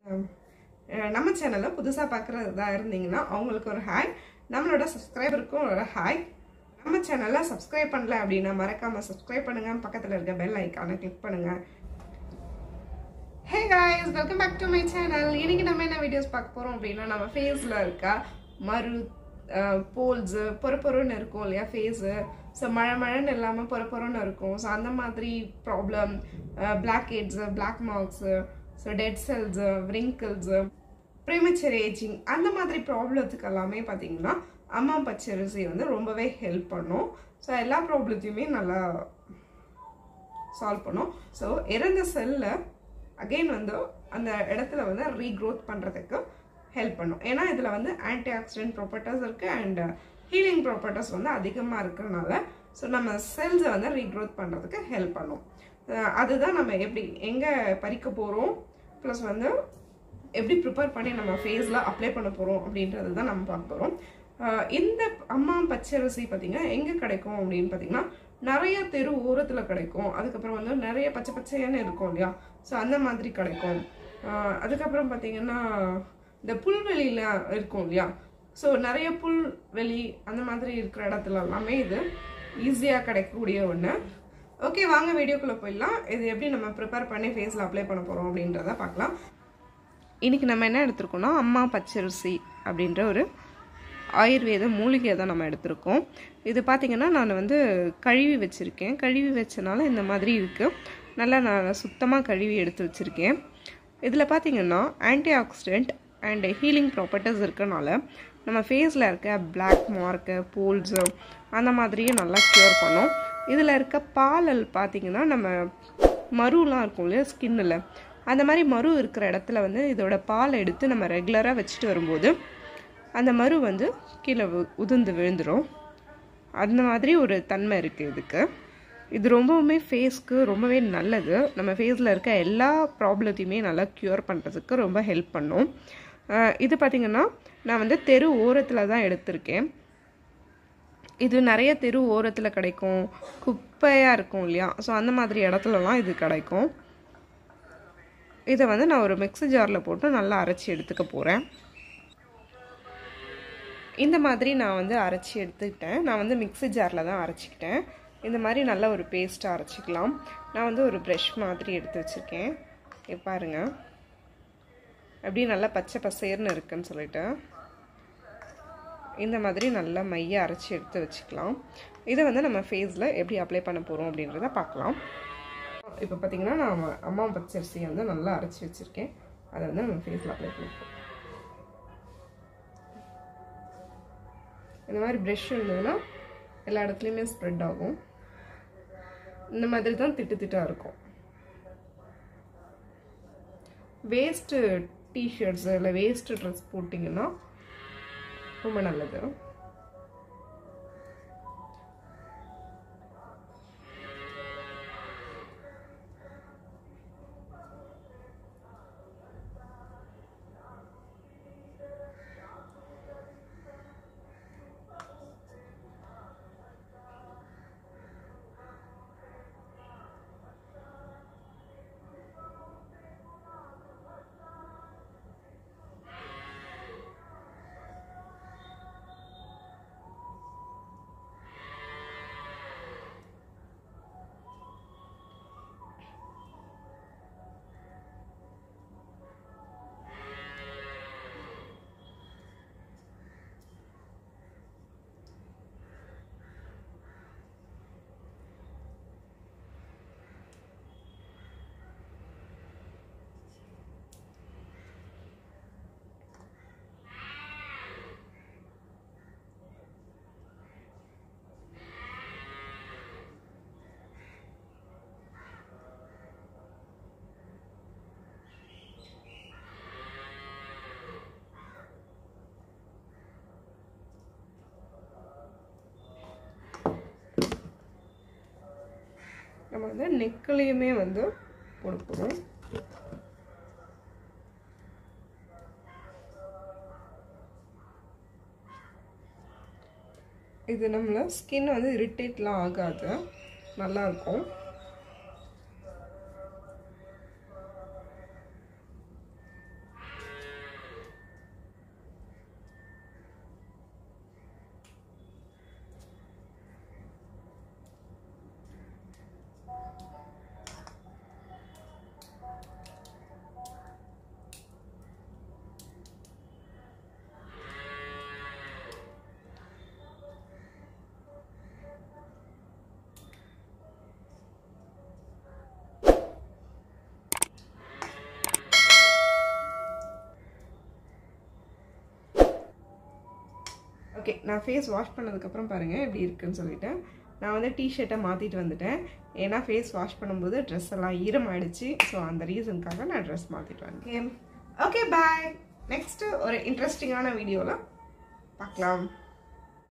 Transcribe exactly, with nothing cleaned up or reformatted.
நம்ம சேனலை புதுசா பார்க்கறதா இருந்தீங்கன்னா அவங்களுக்கு ஒரு ஹாய், நம்மளோட சப்ஸ்கிரைபருக்கும் ஒரு ஹாய். நம்ம சேனலை சப்ஸ்கிரைப் பண்ணல அப்படின்னா மறக்காம சப்ஸ்கிரைப் பண்ணுங்க, பக்கத்துல இருக்க பெல் ஐகானை கிளிக் பண்ணுங்க. Hey guys, welcome back to my channel. இன்னைக்கு நம்ம என்ன வீடியோஸ் பார்க்க போறோம் அப்படின்னா, நம்ம ஃபேஸ்ல இருக்க மரு போல்ஸ் பொறுப்பொருன்னு இருக்கும் இல்லையா ஃபேஸ். ஸோ மழை மழைன்னு இல்லாமல் பொறுப்பொருன்னு இருக்கும். ஸோ அந்த மாதிரி problem, black heads, black marks, so dead cells, wrinkles, premature ageing, அந்த மாதிரி ப்ராப்ளத்துக்கு எல்லாமே பார்த்தீங்கன்னா அம்மாம் பச்சரிசி வந்து ரொம்பவே ஹெல்ப் பண்ணும். ஸோ எல்லா ப்ராப்ளத்தையுமே நல்லா சால்வ் பண்ணும். ஸோ இறந்த செல்லை அகெயின் வந்து அந்த இடத்துல வந்து ரீக்ரோத் பண்ணுறதுக்கு ஹெல்ப் பண்ணும். ஏன்னா இதில் வந்து ஆன்டி ஆக்சிடென்ட் ப்ராப்பர்ட்டிஸ் இருக்குது அண்ட் ஹீலிங் ப்ராப்பர்ட்டிஸ் வந்து அதிகமாக இருக்கிறனால ஸோ நம்ம செல்ஸை வந்து ரீக்ரோத் பண்ணுறதுக்கு ஹெல்ப் பண்ணும். அதுதான் நம்ம எப்படி எங்கே பறிக்க போகிறோம், ப்ளஸ் வந்து எப்படி ப்ரிப்பேர் பண்ணி நம்ம ஃபேஸில் அப்ளை பண்ண போகிறோம் அப்படின்றது தான் நம்ம பார்க்க போகிறோம். இந்த அம்மாம் பச்சரிசி பார்த்திங்கன்னா எங்கே கிடைக்கும் அப்படின்னு பார்த்திங்கன்னா நிறைய தெரு ஓரத்தில் கிடைக்கும். அதுக்கப்புறம் வந்து நிறைய பச்சை பச்சையானு இருக்கும் இல்லையா, ஸோ அந்த மாதிரி கிடைக்கும். அதுக்கப்புறம் பார்த்திங்கன்னா இந்த புல்வெளியில் இருக்கும் இல்லையா, ஸோ நிறைய புல்வெளி அந்த மாதிரி இருக்கிற இடத்துல எல்லாமே இது ஈஸியாக கிடைக்கக்கூடிய ஒன்று. ஓகே, வாங்க வீடியோக்குள்ளே போயிடலாம். இது எப்படி நம்ம ப்ரிப்பேர் பண்ணி ஃபேஸில் அப்ளை பண்ண போகிறோம் அப்படின்றத பார்க்கலாம். இன்றைக்கி நம்ம என்ன எடுத்துருக்கோம்னா அம்மா பச்சரிசி அப்படின்ற ஒரு ஆயுர்வேத மூலிகையை தான் நம்ம எடுத்திருக்கோம். இது பார்த்திங்கன்னா நான் வந்து கழுவி வச்சுருக்கேன். கழுவி வச்சனால இந்த மாதிரி இருக்குது. நல்லா நான் சுத்தமாக கழுவி எடுத்து வச்சுருக்கேன். இதில் பார்த்திங்கன்னா anti oxidant and healing properties இருக்கனால நம்ம ஃபேஸில் இருக்க பிளாக் மார்க்கு, போல்ஸு அந்த மாதிரியே நல்லா க்யூர் பண்ணும். இதில் இருக்க பாலல் பார்த்திங்கன்னா நம்ம மருலாம் இருக்கும் இல்லையா ஸ்கின்னில், அந்த மாதிரி மரு இருக்கிற இடத்துல வந்து இதோட பால் எடுத்து நம்ம ரெகுலராக வச்சுட்டு வரும்போது அந்த மரு வந்து கீழே உதிர்ந்து விழுந்துடும். அந்த மாதிரி ஒரு தன்மை இருக்குது இதுக்கு. இது ரொம்பவுமே ஃபேஸ்க்கு ரொம்பவே நல்லது. நம்ம ஃபேஸில் இருக்க எல்லா ப்ராப்ளத்தையுமே நல்லா க்யூர் பண்ணுறதுக்கு ரொம்ப ஹெல்ப் பண்ணும். இது பார்த்திங்கன்னா நான் வந்து தெரு ஓரத்தில் தான் எடுத்திருக்கேன். இது நிறைய தெரு ஓரத்தில் கிடைக்கும், குப்பையாக இருக்கும் இல்லையா, ஸோ அந்த மாதிரி இடத்துலலாம் இது கிடைக்கும். இதை வந்து நான் ஒரு மிக்ஸி ஜாரில் போட்டு நல்லா அரைச்சி எடுத்துக்க போகிறேன். இந்த மாதிரி நான் வந்து அரைச்சி எடுத்துக்கிட்டேன். நான் வந்து மிக்ஸி ஜாரில் தான் அரைச்சிக்கிட்டேன். இந்த மாதிரி நல்ல ஒரு பேஸ்ட்டாக அரைச்சிக்கலாம். நான் வந்து ஒரு ப்ரஷ் மாதிரி எடுத்து வச்சுருக்கேன். இப்போ பாருங்கள் அப்படியே நல்லா பச்சை பசேர்னு இருக்குன்னு சொல்லிட்டு இந்த மாதிரி நல்லா மைய அரைச்சி எடுத்து வச்சுக்கலாம். இதை வந்து நம்ம ஃபேஸில் எப்படி அப்ளை பண்ண போகிறோம் அப்படின்றத பார்க்கலாம். இப்போ பார்த்திங்கன்னா நான் அம்மா பச்சரிசியை வந்து நல்லா அரைச்சி வச்சுருக்கேன். அதை வந்து நம்ம ஃபேஸில் அப்ளை பண்ணிப்போம். இந்த மாதிரி ப்ரெஷ் இருந்ததுன்னா எல்லா இடத்துலையுமே ஸ்ப்ரெட் ஆகும். இந்த மாதிரி தான் திட்டு திட்டாக இருக்கும். வேஸ்ட்டு டிஷர்ட்ஸு இல்லை வேஸ்ட்டு ட்ரெஸ் போட்டிங்கன்னா ரொம்ப நல்லது. நம்ம வந்து நெக்லையுமே வந்து போடுறோம். இது நம்மள ஸ்கின் வந்து இரிட்டேட்லாம் ஆகாது, நல்லா இருக்கும். ஓகே நான் ஃபேஸ் வாஷ் பண்ணதுக்கப்புறம் பாருங்கள் எப்படி இருக்குன்னு சொல்லிட்டு நான் வந்து டிஷர்ட்டை மாற்றிட்டு வந்துட்டேன் ஏன்னா ஃபேஸ் வாஷ் பண்ணும்போது ட்ரெஸ் எல்லாம் ஈரமாயிடுச்சு ஸோ அந்த ரீசனுக்காக நான் ட்ரெஸ் மாற்றிட்டு வந்தேன் ஓகே பாய் நெக்ஸ்ட்டு ஒரு இன்ட்ரெஸ்டிங்கான வீடியோவில் பார்க்கலாம்